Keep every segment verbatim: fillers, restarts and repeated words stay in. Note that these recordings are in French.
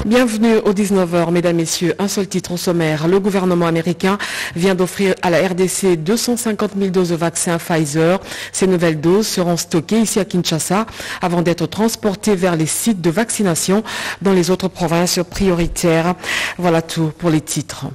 Bienvenue aux dix-neuf heures, mesdames, messieurs. Un seul titre au sommaire. Le gouvernement américain vient d'offrir à la R D C deux cent cinquante mille doses de vaccin Pfizer. Ces nouvelles doses seront stockées ici à Kinshasa avant d'être transportées vers les sites de vaccination dans les autres provinces prioritaires. Voilà tout pour les titres.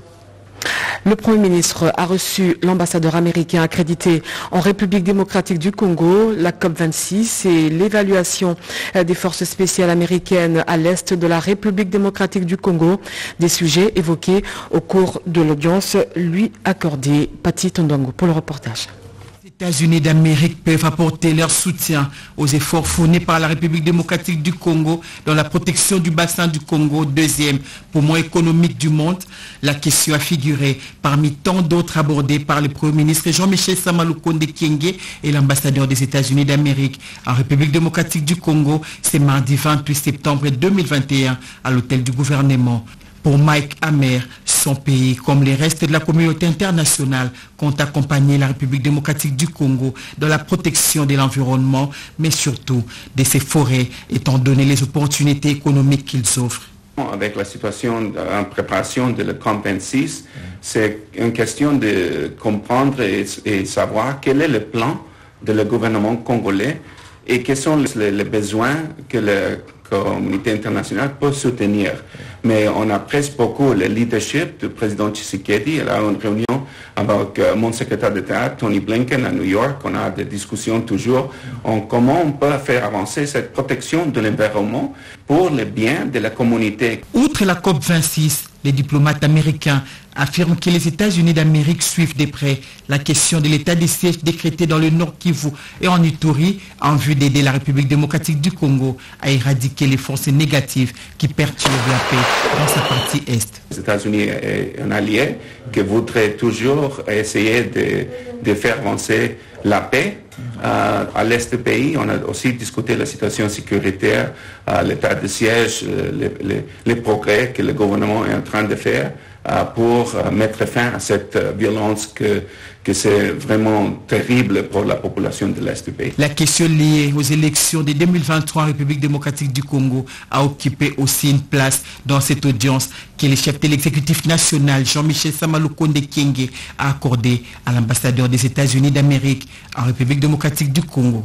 Le Premier ministre a reçu l'ambassadeur américain accrédité en République démocratique du Congo, la COP vingt-six et l'évaluation des forces spéciales américaines à l'est de la République démocratique du Congo, des sujets évoqués au cours de l'audience lui accordée. Pati Tondongo pour le reportage. Les États-Unis d'Amérique peuvent apporter leur soutien aux efforts fournis par la République démocratique du Congo dans la protection du bassin du Congo, deuxième poumon économique du monde. La question a figuré parmi tant d'autres abordées par le Premier ministre Jean-Michel Sama Lukonde Kyenge et l'ambassadeur des États-Unis d'Amérique en République démocratique du Congo. C'est mardi vingt-huit septembre deux mille vingt et un à l'hôtel du gouvernement. Pour Mike Hammer, son pays, comme les restes de la communauté internationale, compte accompagner la République démocratique du Congo dans la protection de l'environnement, mais surtout de ses forêts, étant donné les opportunités économiques qu'ils offrent. Avec la situation en préparation de la COP vingt-six, c'est une question de comprendre et, et savoir quel est le plan de le gouvernement congolais et quels sont les, les besoins que la communauté internationale peut soutenir. Mais on apprécie beaucoup le leadership du président Tshisekedi. Il a une réunion avec euh, mon secrétaire d'État, Tony Blinken, à New York. On a des discussions toujours en comment on peut faire avancer cette protection de l'environnement pour le bien de la communauté. Outre la COP vingt-six, les diplomates américains affirment que les États-Unis d'Amérique suivent de près la question de l'état de siège décrété dans le Nord Kivu et en Ituri en vue d'aider la République démocratique du Congo à éradiquer les forces négatives qui perturbent la paix dans sa partie Est. Les États-Unis est un allié qui voudrait toujours essayer de, de faire avancer la paix. Euh, à l'est du pays, on a aussi discuté la situation sécuritaire, euh, l'état de siège, euh, les, les, les progrès que le gouvernement est en train de faire euh, pour euh, mettre fin à cette euh, violence que, que c'est vraiment terrible pour la population de l'est du pays. La question liée aux élections de deux mille vingt-trois en République démocratique du Congo a occupé aussi une place dans cette audience que le chef de l'exécutif national, Jean-Michel Sama Lukonde Kyenge, a accordé à l'ambassadeur des États-Unis d'Amérique en République démocratique du Congo.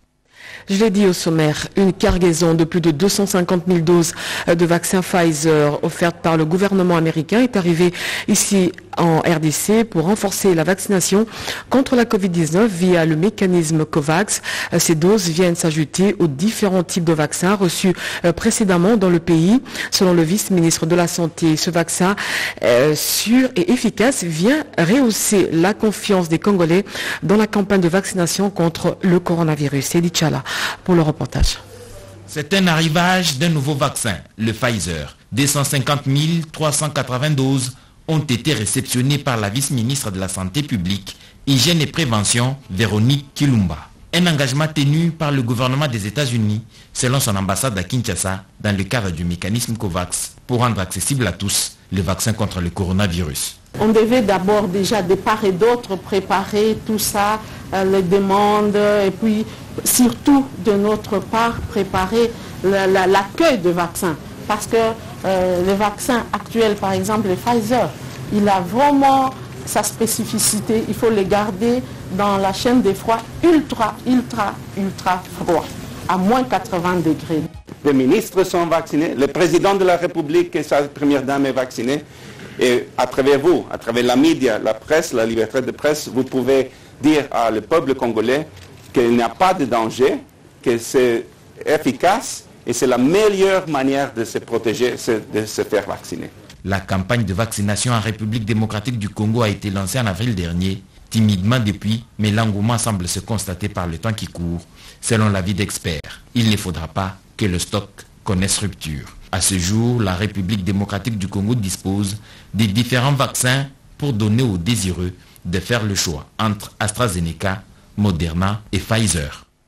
Je l'ai dit au sommaire, une cargaison de plus de deux cent cinquante mille doses de vaccin Pfizer offerte par le gouvernement américain est arrivée ici en R D C pour renforcer la vaccination contre la covid dix-neuf via le mécanisme COVAX. Ces doses viennent s'ajouter aux différents types de vaccins reçus précédemment dans le pays. Selon le vice-ministre de la Santé, ce vaccin euh, sûr et efficace vient rehausser la confiance des Congolais dans la campagne de vaccination contre le coronavirus. Eddie Chala pour le reportage. C'est un arrivage d'un nouveau vaccin, le Pfizer. deux cent cinquante mille trois cent quatre-vingts doses ont été réceptionnées par la vice-ministre de la Santé publique, Hygiène et Prévention, Véronique Kilumba. Un engagement tenu par le gouvernement des États-Unis, selon son ambassade à Kinshasa, dans le cadre du mécanisme COVAX, pour rendre accessible à tous le vaccin contre le coronavirus. On devait d'abord déjà de part et d'autre préparer tout ça, euh, les demandes, et puis surtout de notre part préparer l'accueil de vaccins. Parce que euh, le vaccin actuel, par exemple, le Pfizer, il a vraiment sa spécificité. Il faut le garder dans la chaîne des froids ultra, ultra, ultra froid, à moins quatre-vingts degrés. Les ministres sont vaccinés, le président de la République et sa première dame est vaccinée. Et à travers vous, à travers la média, la presse, la liberté de presse, vous pouvez dire à le peuple congolais qu'il n'y a pas de danger, que c'est efficace et c'est la meilleure manière de se protéger, de se faire vacciner. La campagne de vaccination en République démocratique du Congo a été lancée en avril dernier, timidement depuis, mais l'engouement semble se constater par le temps qui court. Selon l'avis d'experts, il ne faudra pas que le stock connaisse rupture. À ce jour, la République démocratique du Congo dispose des différents vaccins pour donner aux désireux de faire le choix entre AstraZeneca, Moderna et Pfizer.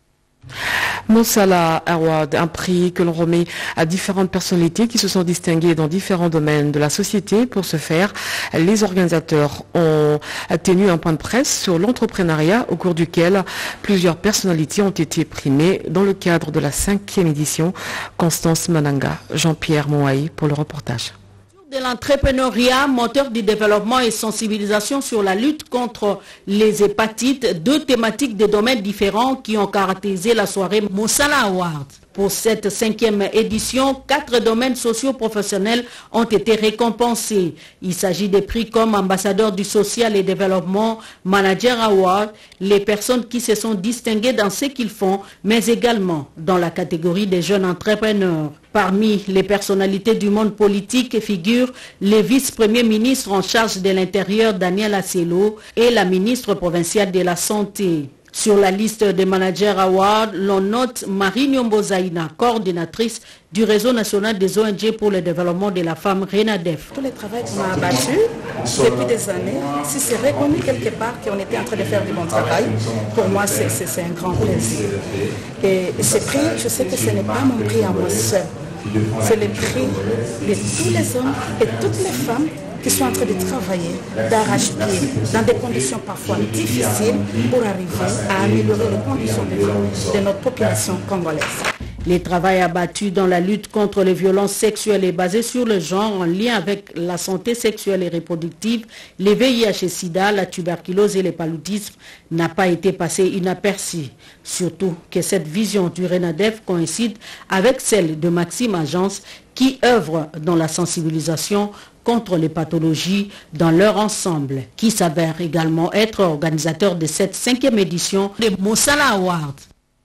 Monsala Award, un prix que l'on remet à différentes personnalités qui se sont distinguées dans différents domaines de la société. Pour ce faire, les organisateurs ont tenu un point de presse sur l'entrepreneuriat au cours duquel plusieurs personnalités ont été primées dans le cadre de la cinquième édition. Constance Mananga, Jean-Pierre Mouaï pour le reportage. De l'entrepreneuriat, moteur du développement et sensibilisation sur la lutte contre les hépatites, deux thématiques de domaines différents qui ont caractérisé la soirée Monsala Award. Pour cette cinquième édition, quatre domaines socio-professionnels ont été récompensés. Il s'agit des prix comme ambassadeur du social et développement, manager award, les personnes qui se sont distinguées dans ce qu'ils font, mais également dans la catégorie des jeunes entrepreneurs. Parmi les personnalités du monde politique figurent les vice-premiers ministres en charge de l'Intérieur, Daniel Asselo, et la ministre provinciale de la Santé. Sur la liste des managers awards, l'on note Marie Nyombo Zaina, coordinatrice du réseau national des O N G pour le développement de la femme RENADEF. Tout le travail qu'on a abattu depuis des années, si c'est reconnu quelque part qu'on était en train de faire du bon travail, pour moi c'est un grand plaisir. Et ce prix, je sais que ce n'est pas mon prix à moi seul. C'est le prix de tous les hommes et toutes les femmes qui sont en train de travailler d'arrache-pied dans des conditions parfois difficiles pour arriver à améliorer les conditions de vie de notre population congolaise. Les travaux abattus dans la lutte contre les violences sexuelles et basés sur le genre en lien avec la santé sexuelle et reproductive, les V I H et SIDA, la tuberculose et le paludisme n'a pas été passé inaperçu. Surtout que cette vision du RENADEF coïncide avec celle de Maxime Agence qui œuvre dans la sensibilisation contre les pathologies dans leur ensemble, qui s'avère également être organisateur de cette cinquième édition des Monsala Awards.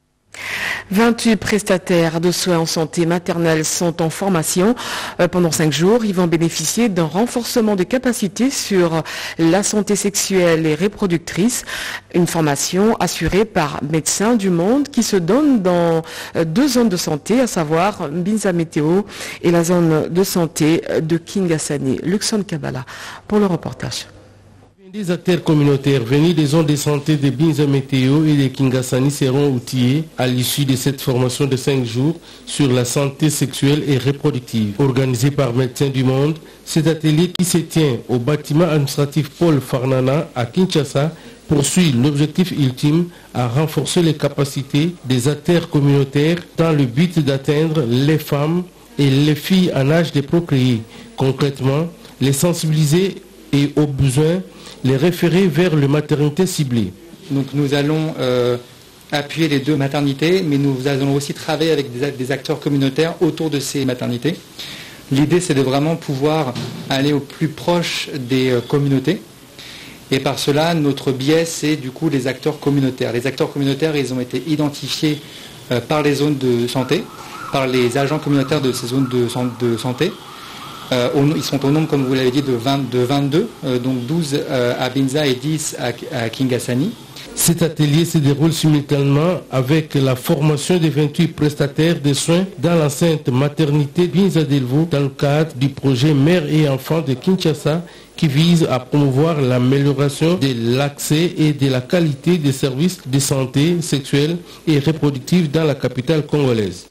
vingt-huit prestataires de soins en santé maternelle sont en formation pendant cinq jours. Ils vont bénéficier d'un renforcement de capacités sur la santé sexuelle et reproductrice. Une formation assurée par Médecins du Monde qui se donne dans deux zones de santé, à savoir Binza Météo et la zone de santé de Kingasani. Luxon Kabbalah pour le reportage. Des acteurs communautaires venus des zones de santé de Binza Météo et de Kingasani seront outillés à l'issue de cette formation de cinq jours sur la santé sexuelle et reproductive. Organisé par Médecins du Monde, cet atelier qui se tient au bâtiment administratif Paul Farnana à Kinshasa poursuit l'objectif ultime à renforcer les capacités des acteurs communautaires dans le but d'atteindre les femmes et les filles en âge de procréer. Concrètement, les sensibiliser et aux besoins les référer vers les maternités ciblées. Donc nous allons euh, appuyer les deux maternités, mais nous allons aussi travailler avec des, des acteurs communautaires autour de ces maternités. L'idée, c'est de vraiment pouvoir aller au plus proche des euh, communautés. Et par cela, notre biais, c'est du coup les acteurs communautaires. Les acteurs communautaires, ils ont été identifiés euh, par les zones de santé, par les agents communautaires de ces zones de, de santé. Euh, ils sont au nombre, comme vous l'avez dit, de, vingt, de vingt-deux, euh, donc douze euh, à Binza et dix à, à Kingasani. Cet atelier se déroule simultanément avec la formation des vingt-huit prestataires de soins dans l'enceinte maternité Binza Delvaux dans le cadre du projet Mère et Enfants de Kinshasa qui vise à promouvoir l'amélioration de l'accès et de la qualité des services de santé sexuelle et reproductive dans la capitale congolaise.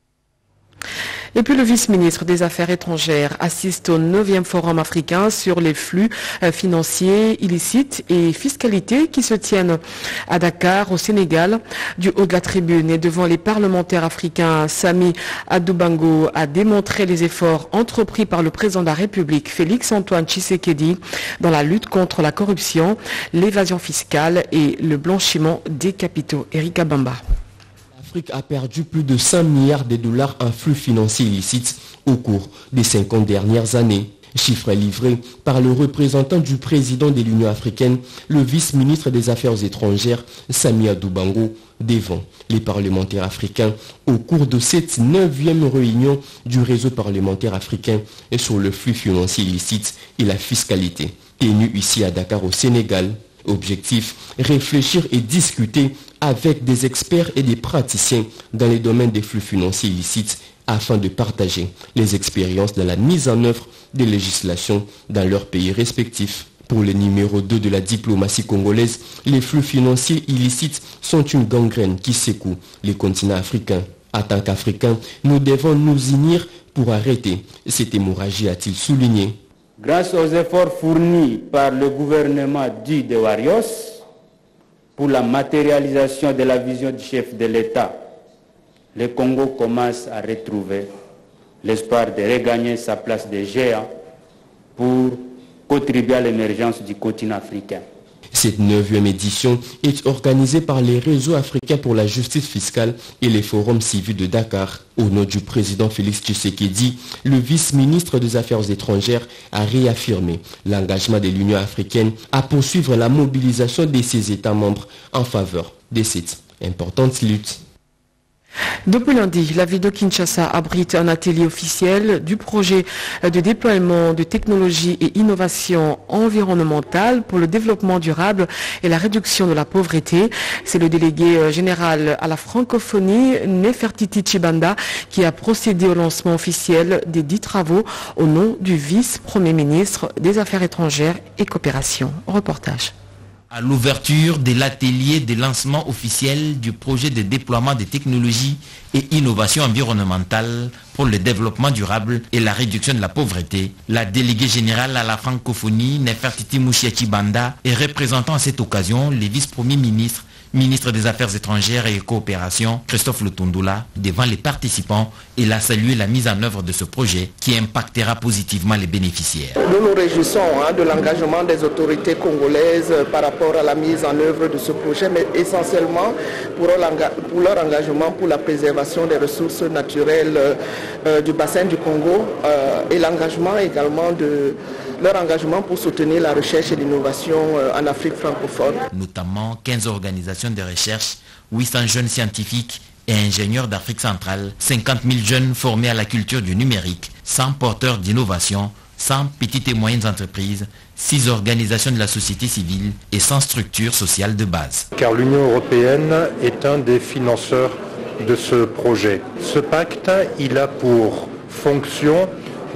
Et puis le vice-ministre des Affaires étrangères assiste au neuvième forum africain sur les flux financiers illicites et fiscalité qui se tiennent à Dakar, au Sénégal. Du haut de la tribune et devant les parlementaires africains, Sami Adoubango a démontré les efforts entrepris par le président de la République, Félix-Antoine Tshisekedi, dans la lutte contre la corruption, l'évasion fiscale et le blanchiment des capitaux. Erika Bamba. L'Afrique a perdu plus de cinq milliards de dollars en flux financiers illicites au cours des cinquante dernières années. Chiffre livré par le représentant du président de l'Union africaine, le vice-ministre des Affaires étrangères, Sami Adoubango, devant les parlementaires africains au cours de cette neuvième réunion du réseau parlementaire africain sur le flux financier illicite et la fiscalité, tenue ici à Dakar au Sénégal. Objectif, réfléchir et discuter avec des experts et des praticiens dans les domaines des flux financiers illicites afin de partager les expériences dans la mise en œuvre des législations dans leurs pays respectifs. Pour le numéro deux de la diplomatie congolaise, les flux financiers illicites sont une gangrène qui secoue les continents africains. En tant qu'Africains, nous devons nous unir pour arrêter cette hémorragie, a-t-il souligné. Grâce aux efforts fournis par le gouvernement dit de Warios pour la matérialisation de la vision du chef de l'État, le Congo commence à retrouver l'espoir de regagner sa place de géant pour contribuer à l'émergence du continent africain. Cette neuvième édition est organisée par les réseaux africains pour la justice fiscale et les forums civils de Dakar. Au nom du président Félix Tshisekedi, le vice-ministre des Affaires étrangères a réaffirmé l'engagement de l'Union africaine à poursuivre la mobilisation de ses États membres en faveur de cette importante lutte. Depuis lundi, la ville de Kinshasa abrite un atelier officiel du projet de déploiement de technologies et innovations environnementales pour le développement durable et la réduction de la pauvreté. C'est le délégué général à la francophonie, Nefertiti Tshibanda, qui a procédé au lancement officiel des dix travaux au nom du vice-premier ministre des Affaires étrangères et coopération. Reportage. À l'ouverture de l'atelier de lancement officiel du projet de déploiement des technologies et innovations environnementales pour le développement durable et la réduction de la pauvreté, la déléguée générale à la francophonie, Nefertiti Tshibanda, et représentant à cette occasion les vice-premiers ministres, ministre des Affaires étrangères et coopération, Christophe Lutundula, devant les participants, il a salué la mise en œuvre de ce projet qui impactera positivement les bénéficiaires. Nous nous réjouissons hein, de l'engagement des autorités congolaises par rapport à la mise en œuvre de ce projet, mais essentiellement pour leur engagement pour la préservation des ressources naturelles euh, du bassin du Congo euh, et l'engagement également de leur engagement pour soutenir la recherche et l'innovation en Afrique francophone. Notamment quinze organisations de recherche, huit cents jeunes scientifiques et ingénieurs d'Afrique centrale, cinquante mille jeunes formés à la culture du numérique, cent porteurs d'innovation, cent petites et moyennes entreprises, six organisations de la société civile et cent structures sociales de base. Car l'Union européenne est un des financeurs de ce projet. Ce pacte, il a pour fonction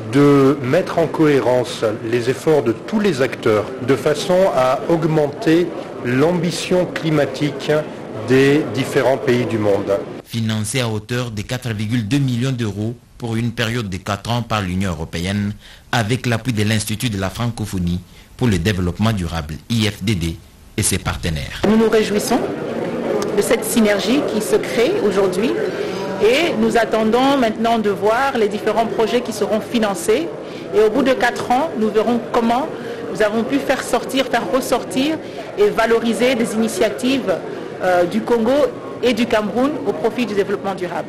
de mettre en cohérence les efforts de tous les acteurs de façon à augmenter l'ambition climatique des différents pays du monde. Financé à hauteur de quatre virgule deux millions d'euros pour une période de quatre ans par l'Union européenne, avec l'appui de l'Institut de la francophonie pour le développement durable, I F D D, et ses partenaires. Nous nous réjouissons de cette synergie qui se crée aujourd'hui. Et nous attendons maintenant de voir les différents projets qui seront financés. Et au bout de quatre ans, nous verrons comment nous avons pu faire sortir, faire ressortir et valoriser des initiatives euh, du Congo et du Cameroun au profit du développement durable.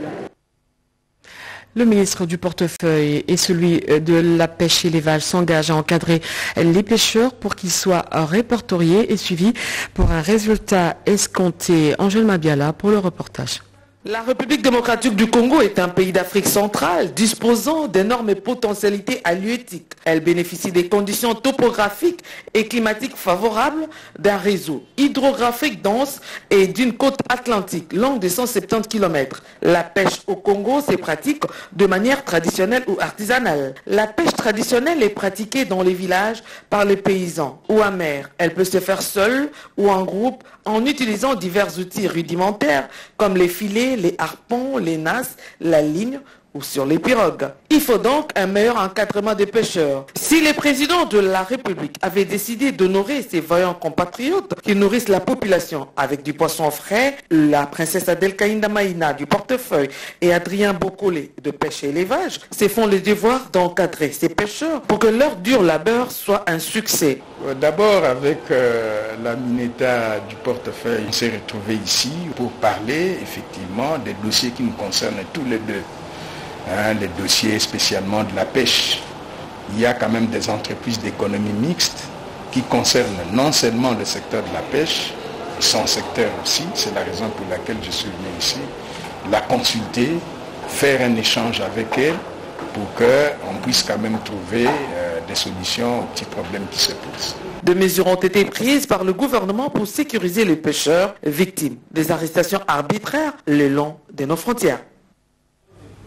Le ministre du Portefeuille et celui de la pêche et l'élevage s'engagent à encadrer les pêcheurs pour qu'ils soient répertoriés et suivis pour un résultat escompté. Angèle Mabiala pour le reportage. La République démocratique du Congo est un pays d'Afrique centrale disposant d'énormes potentialités halieutiques. Elle bénéficie des conditions topographiques et climatiques favorables, d'un réseau hydrographique dense et d'une côte atlantique longue de cent soixante-dix kilomètres. La pêche au Congo se pratique de manière traditionnelle ou artisanale. La pêche traditionnelle est pratiquée dans les villages par les paysans ou à mer. Elle peut se faire seule ou en groupe en utilisant divers outils rudimentaires comme les filets, les harpons, les nasses, la ligne ou sur les pirogues. Il faut donc un meilleur encadrement des pêcheurs. Si le président de la République avait décidé d'honorer ses vaillants compatriotes qui nourrissent la population avec du poisson frais, la princesse Adel Kaïnda Maïna du Portefeuille et Adrien Bokolé de Pêche et Élevage se font le devoir d'encadrer ces pêcheurs pour que leur dur labeur soit un succès. D'abord, avec euh, la Mineta du Portefeuille, on s'est retrouvés ici pour parler effectivement des dossiers qui nous concernent tous les deux. Hein, les dossiers spécialement de la pêche. Il y a quand même des entreprises d'économie mixte qui concernent non seulement le secteur de la pêche, son secteur aussi, c'est la raison pour laquelle je suis venu ici, la consulter, faire un échange avec elle pour qu'on puisse quand même trouver euh, des solutions aux petits problèmes qui se posent. Des mesures ont été prises par le gouvernement pour sécuriser les pêcheurs victimes des arrestations arbitraires le long de nos frontières.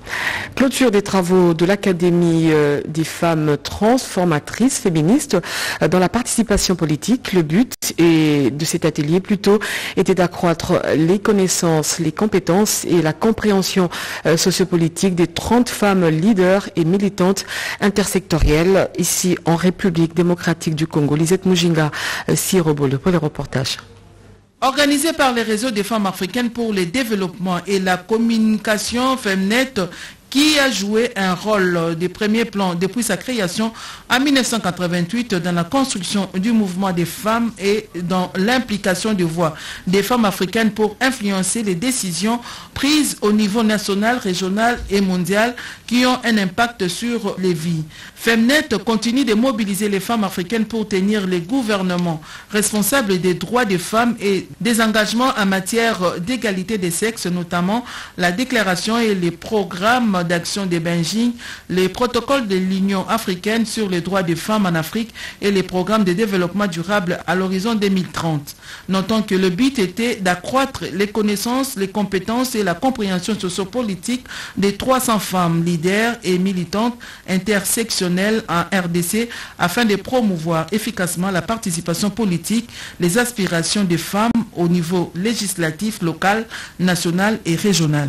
Clôture des travaux de l'Académie des femmes transformatrices féministes dans la participation politique. Le but est de cet atelier plutôt était d'accroître les connaissances, les compétences et la compréhension sociopolitique des trente femmes leaders et militantes intersectorielles ici en République démocratique du Congo. Lisette Mujinga, Sirobolo pour le reportage. Organisé par les réseaux des femmes africaines pour le développement et la communication Femnet, qui a joué un rôle de premier plan depuis sa création en mille neuf cent quatre-vingt-huit dans la construction du mouvement des femmes et dans l'implication de voix des femmes africaines pour influencer les décisions prises au niveau national, régional et mondial qui ont un impact sur les vies. Femnet continue de mobiliser les femmes africaines pour tenir les gouvernements responsables des droits des femmes et des engagements en matière d'égalité des sexes, notamment la déclaration et les programmes d'action des Beijing, les protocoles de l'Union africaine sur les droits des femmes en Afrique et les programmes de développement durable à l'horizon deux mille trente. Notons que le but était d'accroître les connaissances, les compétences et la compréhension sociopolitique des trois cents femmes leaders et militantes intersectionnelles en R D C afin de promouvoir efficacement la participation politique, les aspirations des femmes au niveau législatif, local, national et régional.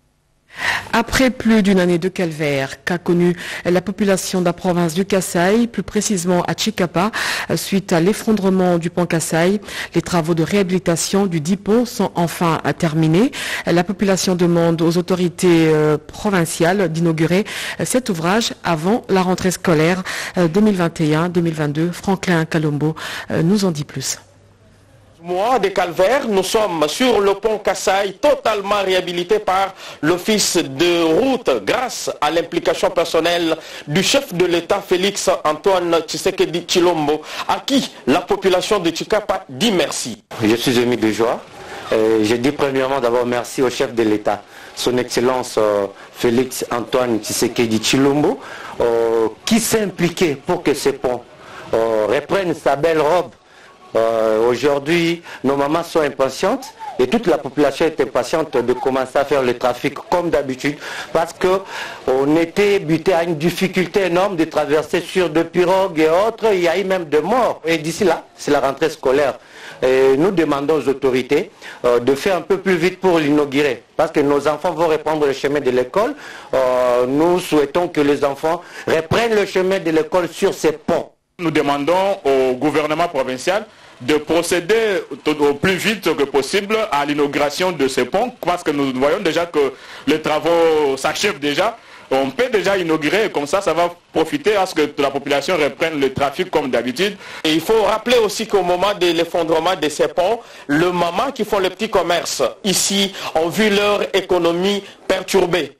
Après plus d'une année de calvaire qu'a connue la population de la province du Kasaï, plus précisément à Chikapa, suite à l'effondrement du pont Kasaï, les travaux de réhabilitation du dit pont sont enfin terminés. La population demande aux autorités provinciales d'inaugurer cet ouvrage avant la rentrée scolaire deux mille vingt et un deux mille vingt-deux. Franklin Kalombo nous en dit plus. Mois de calvaire, nous sommes sur le pont Kasaï, totalement réhabilité par l'office de route grâce à l'implication personnelle du chef de l'État Félix Antoine Tshisekedi Tshilombo, à qui la population de Chikapa dit merci. Je suis ému de joie. Euh, je dis premièrement d'abord merci au chef de l'État, son Excellence euh, Félix Antoine Tshisekedi Tshilombo, euh, qui s'est impliqué pour que ce pont euh, reprenne sa belle robe. Euh, Aujourd'hui, nos mamans sont impatientes et toute la population est impatiente de commencer à faire le trafic comme d'habitude parce qu'on était buté à une difficulté énorme de traverser sur des pirogues et autres. Il y a eu même des morts. Et d'ici là, c'est la rentrée scolaire. Et nous demandons aux autorités euh, de faire un peu plus vite pour l'inaugurer parce que nos enfants vont reprendre le chemin de l'école. Euh, nous souhaitons que les enfants reprennent le chemin de l'école sur ces ponts. Nous demandons au gouvernement provincial de procéder au plus vite que possible à l'inauguration de ce pont parce que nous voyons déjà que les travaux s'achèvent déjà. On peut déjà inaugurer et comme ça, ça va profiter à ce que la population reprenne le trafic comme d'habitude. Et il faut rappeler aussi qu'au moment de l'effondrement de ces ponts, le maman qui font le petit commerce ici ont vu leur économie perturbée.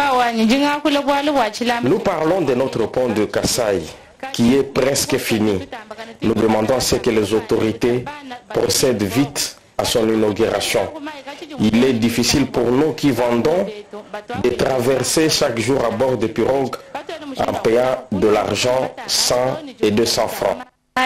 Nous parlons de notre pont de Kasaï qui est presque fini. Nous demandons à ce que les autorités procèdent vite à son inauguration. Il est difficile pour nous qui vendons de traverser chaque jour à bord de pirogues en payant de l'argent cent et deux cents francs.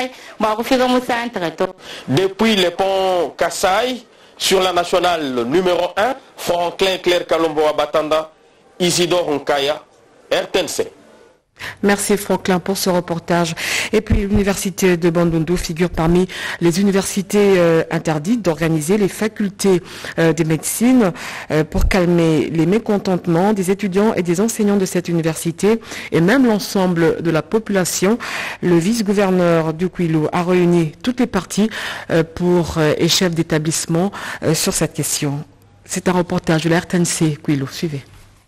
Depuis le pont Kasaï, sur la nationale numéro un, Franklin Claire Kalombo Abatanda, Isidore Nkaya, R T N C. Merci Franklin pour ce reportage. Et puis l'université de Bandundu figure parmi les universités euh, interdites d'organiser les facultés euh, de médecine euh, pour calmer les mécontentements des étudiants et des enseignants de cette université et même l'ensemble de la population. Le vice-gouverneur du Kwilu a réuni toutes les parties euh, pour euh, et chefs d'établissement euh, sur cette question. C'est un reportage de la R T N C Kwilu. Suivez.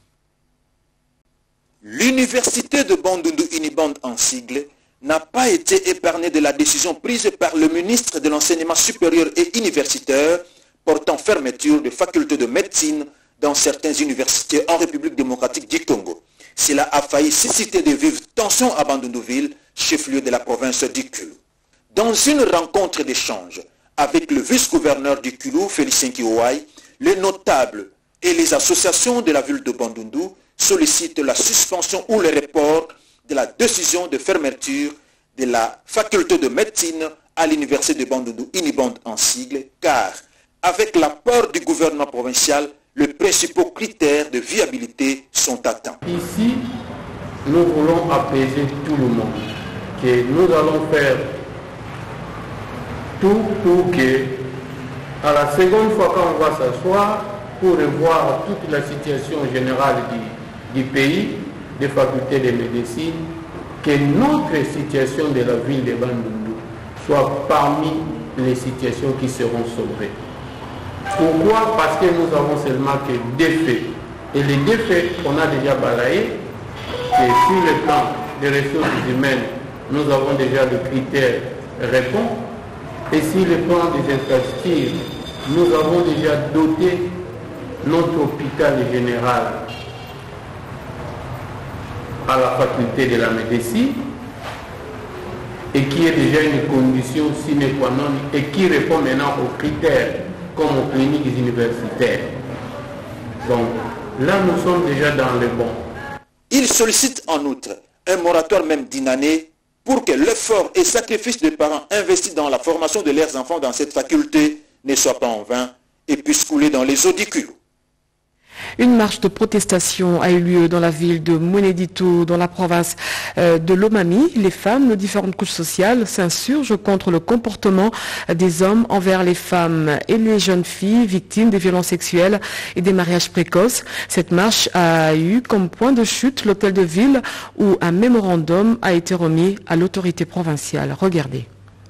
L'université de Bandundu Uniband en sigle n'a pas été épargnée de la décision prise par le ministre de l'Enseignement supérieur et universitaire portant fermeture de facultés de médecine dans certaines universités en République démocratique du Congo. Cela a failli susciter de vives tensions à Bandundu-ville, chef-lieu de la province du Kwilu. Dans une rencontre d'échange avec le vice-gouverneur du Kwilu, Félicien Kiouaï, les notables et les associations de la ville de Bandundu sollicite la suspension ou le report de la décision de fermeture de la faculté de médecine à l'université de Bandundu Uniband en sigle, car avec l'apport du gouvernement provincial, les principaux critères de viabilité sont atteints. Ici, nous voulons apaiser tout le monde. Que nous allons faire tout pour que, à la seconde fois quand on va s'asseoir, pour revoir toute la situation générale du, du pays, des facultés de médecine, que notre situation de la ville de Bandundu soit parmi les situations qui seront sauvées. Pourquoi? Parce que nous avons seulement que des faits. Et les deux faits, on a déjà balayé, que sur le plan des ressources humaines, nous avons déjà le critère répond. Et sur le plan des infrastructures, nous avons déjà doté notre hôpital général à la faculté de la médecine et qui est déjà une condition sine qua non et qui répond maintenant aux critères comme aux cliniques universitaires. Donc là, nous sommes déjà dans le bon. Il sollicite en outre un moratoire même d'une année pour que l'effort et sacrifice des parents investis dans la formation de leurs enfants dans cette faculté ne soit pas en vain et puisse couler dans les eaux du culot. Une marche de protestation a eu lieu dans la ville de Mweneditu, dans la province de Lomami. Les femmes de différentes couches sociales s'insurgent contre le comportement des hommes envers les femmes et les jeunes filles victimes des violences sexuelles et des mariages précoces. Cette marche a eu comme point de chute l'hôtel de ville où un mémorandum a été remis à l'autorité provinciale. Regardez.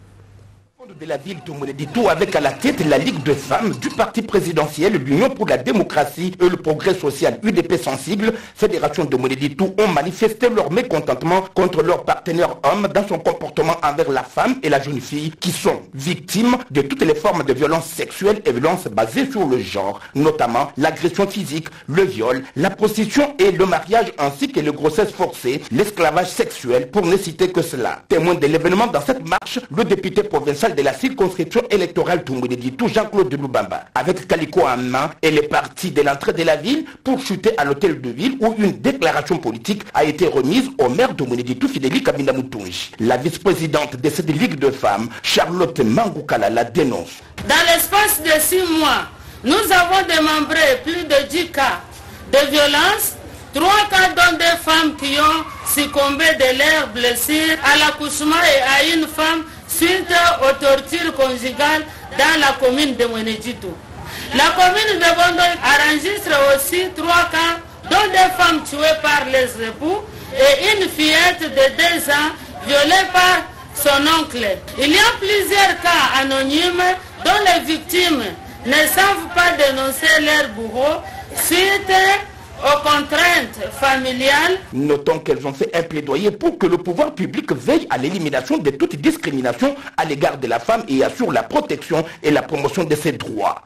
De la ville de Mweneditu avec à la tête la Ligue de femmes du parti présidentiel, l'Union pour la démocratie et le progrès social U D P sensible, Fédération de Mweneditu ont manifesté leur mécontentement contre leur partenaire homme dans son comportement envers la femme et la jeune fille qui sont victimes de toutes les formes de violences sexuelles et violences basées sur le genre, notamment l'agression physique, le viol, la prostitution et le mariage ainsi que les grossesses forcées, l'esclavage sexuel pour ne citer que cela. Témoin de l'événement dans cette marche, le député provincial de la circonscription électorale de Mweneditu, Jean-Claude Lubamba, avec Calicot en main, et les partis de l'entrée de la ville pour chuter à l'hôtel de ville où une déclaration politique a été remise au maire de Mweneditu, Fidélie Kabinda Mutunji. La vice-présidente de cette ligue de femmes, Charlotte Mangoukala, la dénonce. Dans l'espace de six mois, nous avons démembré plus de dix cas de violence, trois cas dont des femmes qui ont succombé de leurs blessures à l'accouchement et à une femme suite aux tortures conjugales dans la commune de Mweneditu. La commune de Bondo enregistre aussi trois cas dont des femmes tuées par les époux et une fillette de deux ans violée par son oncle. Il y a plusieurs cas anonymes dont les victimes ne savent pas dénoncer leur bourreau suite aux contraintes familiales. Notons qu'elles ont fait un plaidoyer pour que le pouvoir public veille à l'élimination de toute discrimination à l'égard de la femme et assure la protection et la promotion de ses droits.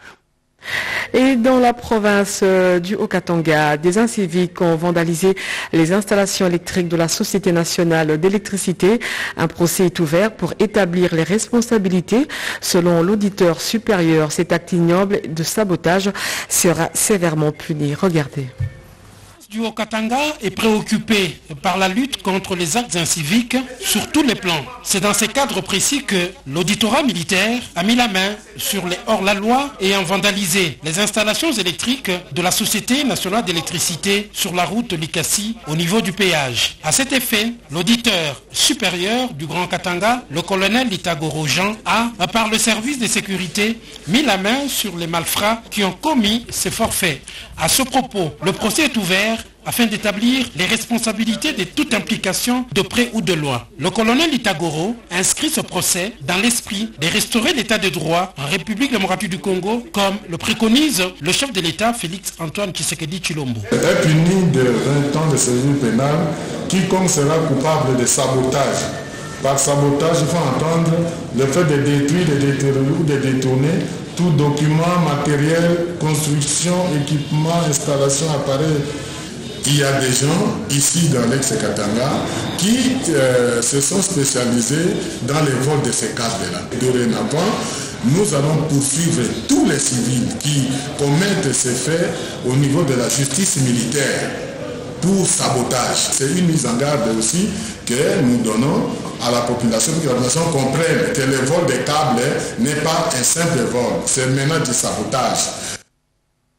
Et dans la province du Haut-Katanga, des inciviques ont vandalisé les installations électriques de la Société nationale d'électricité. Un procès est ouvert pour établir les responsabilités. Selon l'auditeur supérieur, cet acte ignoble de sabotage sera sévèrement puni. Regardez. Du Haut-Katanga est préoccupé par la lutte contre les actes inciviques sur tous les plans. C'est dans ces cadres précis que l'auditorat militaire a mis la main sur les hors-la-loi ayant vandalisé les installations électriques de la Société nationale d'électricité sur la route Likasi au niveau du péage. À cet effet, l'auditeur supérieur du Grand Katanga, le colonel Litagoro Jean, a, par le service de sécurité, mis la main sur les malfrats qui ont commis ces forfaits. À ce propos, le procès est ouvert afin d'établir les responsabilités de toute implication de près ou de loin. Le colonel Itagoro inscrit ce procès dans l'esprit de restaurer l'état de droit en République démocratique du Congo, comme le préconise le chef de l'État, Félix Antoine Tshisekedi Tshilombo. Est puni de vingt ans de séjour pénal quiconque sera coupable de sabotage. Par sabotage, il faut entendre le fait de détruire, de détruire ou de détourner tout document, matériel, construction, équipement, installation, appareil. Il y a des gens ici dans l'ex-Katanga qui euh, se sont spécialisés dans les vols de ces câbles-là. Dorénavant, nous allons poursuivre tous les civils qui commettent ces faits au niveau de la justice militaire pour sabotage. C'est une mise en garde aussi que nous donnons à la population, pour que la population comprenne que le vol des câbles n'est pas un simple vol, c'est maintenant du sabotage.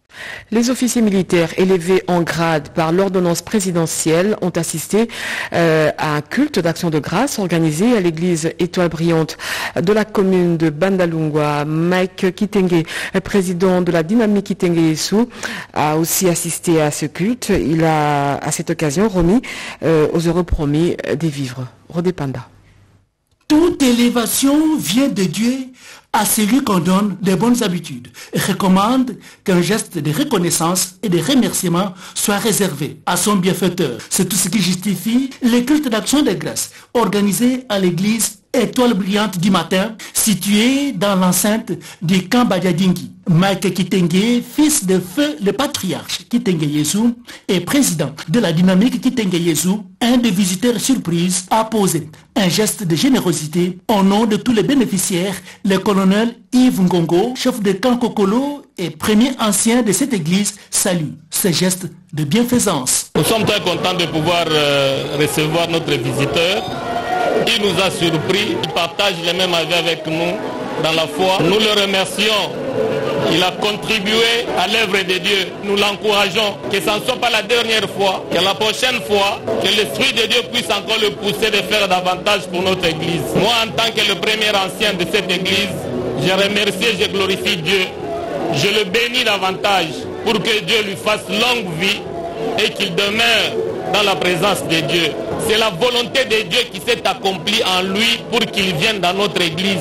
Les officiers militaires élevés en grade par l'ordonnance présidentielle ont assisté euh, à un culte d'action de grâce organisé à l'église Étoile Brillante de la commune de Bandalungwa. Mike Kitenge, président de la Dynamique Kitenge Yesu, a aussi assisté à ce culte. Il a à cette occasion remis euh, aux heureux promis des vivres. Rodépanda. Toute élévation vient de Dieu à celui qu'on donne des bonnes habitudes et recommande qu'un geste de reconnaissance et de remerciement soit réservé à son bienfaiteur. C'est tout ce qui justifie le culte d'action de grâce organisé à l'église Étoile Brillante du Matin, située dans l'enceinte du camp Badiadingi. Mike Kitenge, fils de feu le patriarche Kitenge Yesu et président de la Dynamique Kitenge Yesu, un des visiteurs surprise, a posé un geste de générosité au nom de tous les bénéficiaires. Le colonel Yves Ngongo, chef de camp Kokolo et premier ancien de cette église, salue ce geste de bienfaisance. Nous sommes très contents de pouvoir euh, recevoir notre visiteur. Il nous a surpris, il partage les mêmes avis avec nous dans la foi. Nous le remercions. Il a contribué à l'œuvre de Dieu. Nous l'encourageons. Que ce ne soit pas la dernière fois, que la prochaine fois, que l'Esprit de Dieu puisse encore le pousser de faire davantage pour notre Église. Moi, en tant que le premier ancien de cette Église, je remercie et je glorifie Dieu. Je le bénis davantage pour que Dieu lui fasse longue vie et qu'il demeure dans la présence de Dieu. C'est la volonté de Dieu qui s'est accomplie en lui pour qu'il vienne dans notre Église.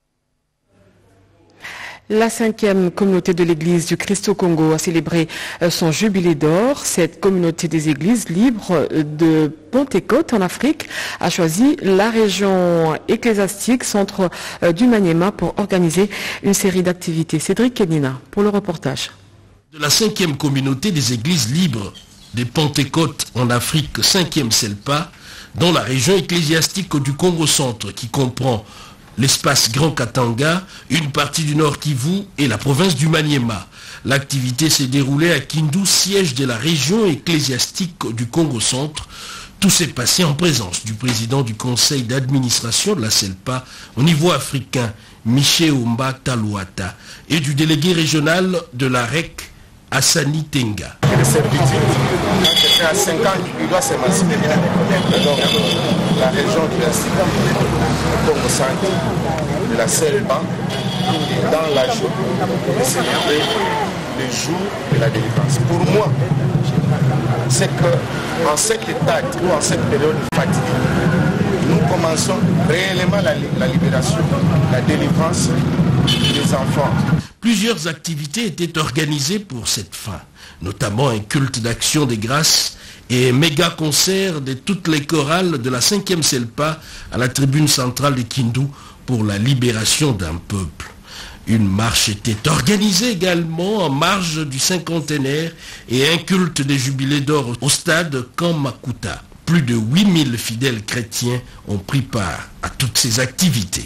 La cinquième communauté de l'église du Christ au Congo a célébré son jubilé d'or. Cette communauté des églises libres de Pentecôte en Afrique a choisi la région ecclésiastique centre du Maniema pour organiser une série d'activités. Cédric Kenina pour le reportage. De la cinquième communauté des églises libres des Pentecôtes en Afrique, cinquième CELPA, dans la région ecclésiastique du Congo centre qui comprend l'espace Grand Katanga, une partie du Nord Kivu et la province du Maniema. L'activité s'est déroulée à Kindu, siège de la région ecclésiastique du Congo centre. Tout s'est passé en présence du président du conseil d'administration de la CELPA au niveau africain, Michel Omba Talouata, et du délégué régional de la R E C, Hassani Tenga. Les servitudes, quand quelqu'un a cinq ans, il doit s'émanciper. Donc, la région du Congo centre, de la CELPA, dans la joie de célébrer le jour de la délivrance. Pour moi, c'est qu'en cet état ou en cette période fatiguée, nous commençons réellement la, la libération, la délivrance des enfants. Plusieurs activités étaient organisées pour cette fin, notamment un culte d'action des grâces et un méga concert de toutes les chorales de la cinquième CELPA à la tribune centrale de Kindu pour la libération d'un peuple. Une marche était organisée également en marge du cinquantenaire et un culte des jubilés d'or au stade Camp Makuta. Plus de huit mille fidèles chrétiens ont pris part à toutes ces activités.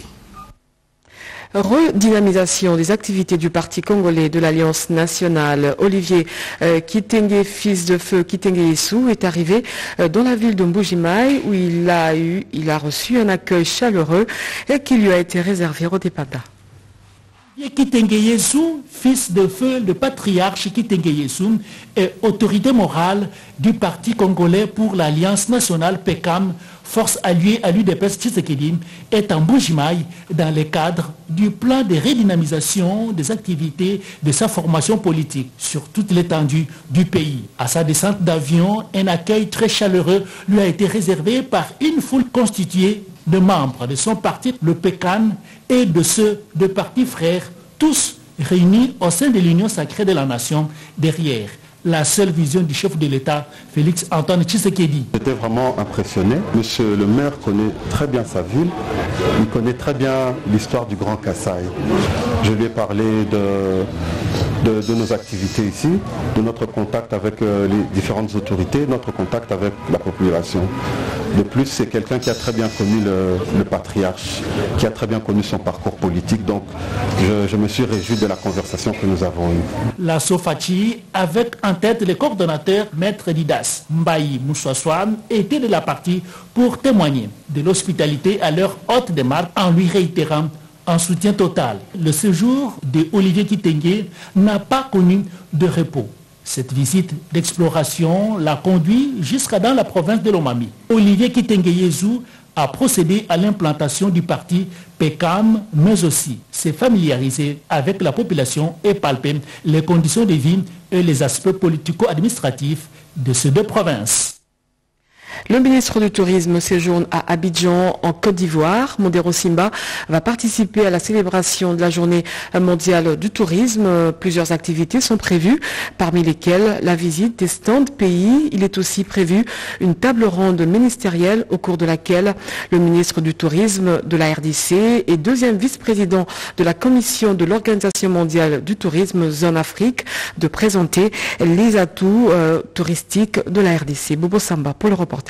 Redynamisation des activités du Parti congolais de l'Alliance nationale. Olivier euh, Kitenge, fils de feu Kitenge Yesu, est arrivé euh, dans la ville de Mbujimaï où il a, eu, il a reçu un accueil chaleureux et qui lui a été réservé au Dépata. Kitenge Yesu, fils de feu, le patriarche Kitenge Yesu, est autorité morale du Parti congolais pour l'Alliance nationale P C A M, force alliée à l'U D P S Tshisekedi, est en Mbujimaï dans le cadre du plan de redynamisation des activités de sa formation politique sur toute l'étendue du pays. À sa descente d'avion, un accueil très chaleureux lui a été réservé par une foule constituée de membres de son parti, le P C A M, et de ceux de partis frères, tous réunis au sein de l'Union sacrée de la nation, derrière la seule vision du chef de l'État, Félix Antoine Tshisekedi. J'étais vraiment impressionné. Monsieur le maire connaît très bien sa ville. Il connaît très bien l'histoire du Grand Kasaï. Je lui ai parlé de, de, de nos activités ici, de notre contact avec euh, les différentes autorités, notre contact avec la population. De plus, c'est quelqu'un qui a très bien connu le, le patriarche, qui a très bien connu son parcours politique. Donc, je, je me suis réjoui de la conversation que nous avons eue. La Sofachi, avec en tête le coordonnateur Maître Didas Mbaï Moussouasouane, était de la partie pour témoigner de l'hospitalité à leur hôte de marque en lui réitérant un soutien total. Le séjour de Olivier Kitenge n'a pas connu de repos. Cette visite d'exploration l'a conduit jusqu'à dans la province de Lomami. Olivier Kitengeyezu a procédé à l'implantation du parti P E C A M, mais aussi s'est familiarisé avec la population et palper les conditions de vie et les aspects politico-administratifs de ces deux provinces. Le ministre du Tourisme séjourne à Abidjan, en Côte d'Ivoire. Mondero Simba va participer à la célébration de la journée mondiale du tourisme. Plusieurs activités sont prévues, parmi lesquelles la visite des stands pays. Il est aussi prévu une table ronde ministérielle au cours de laquelle le ministre du Tourisme de la R D C et deuxième vice-président de la commission de l'Organisation mondiale du tourisme Zone Afrique de présenter les atouts euh, touristiques de la R D C. Bobo Samba pour le reportage.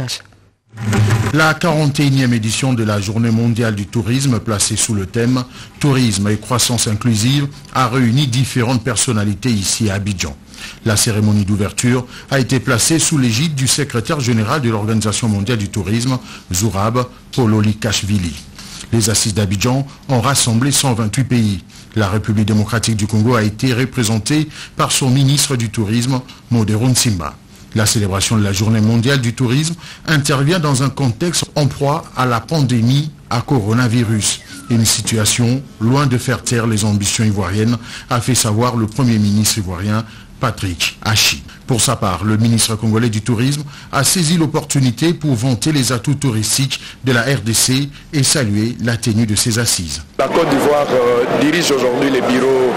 La quarante et unième édition de la Journée mondiale du tourisme, placée sous le thème « Tourisme et croissance inclusive », a réuni différentes personnalités ici à Abidjan. La cérémonie d'ouverture a été placée sous l'égide du secrétaire général de l'Organisation mondiale du tourisme, Zourab Pololikashvili. Les assises d'Abidjan ont rassemblé cent vingt-huit pays. La République démocratique du Congo a été représentée par son ministre du Tourisme, Mondero Simba. La célébration de la Journée mondiale du tourisme intervient dans un contexte en proie à la pandémie à coronavirus. Une situation loin de faire taire les ambitions ivoiriennes, a fait savoir le Premier ministre ivoirien Patrick Hachi. Pour sa part, le ministre congolais du Tourisme a saisi l'opportunité pour vanter les atouts touristiques de la R D C et saluer la tenue de ses assises. La Côte d'Ivoire euh, dirige aujourd'hui les bureaux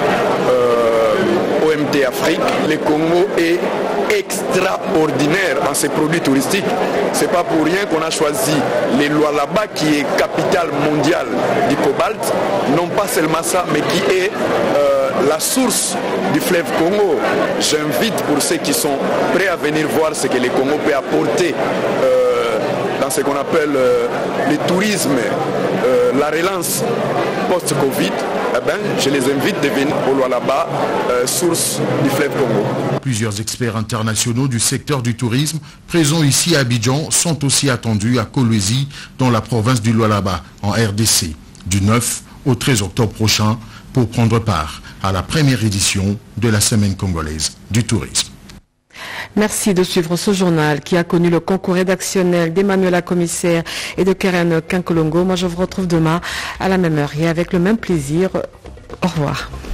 euh, O M T Afrique. Le Congo est extraordinaire en ses produits touristiques. C'est pas pour rien qu'on a choisi les Lualaba, qui est capitale mondiale du cobalt, non pas seulement ça, mais qui est euh, la source du fleuve Congo. J'invite pour ceux qui sont prêts à venir voir ce que le Congo peut apporter euh, dans ce qu'on appelle euh, le tourisme, euh, la relance post-Covid. Eh ben, je les invite de venir au Lualaba, euh, source du fleuve Congo. Plusieurs experts internationaux du secteur du tourisme présents ici à Abidjan sont aussi attendus à Kolwezi, dans la province du Lualaba, en R D C, du neuf au treize octobre prochain, pour prendre part à la première édition de la Semaine congolaise du tourisme. Merci de suivre ce journal qui a connu le concours rédactionnel d'Emmanuela Commissaire et de Karen Kinkolongo. Moi, je vous retrouve demain à la même heure et avec le même plaisir. Au revoir.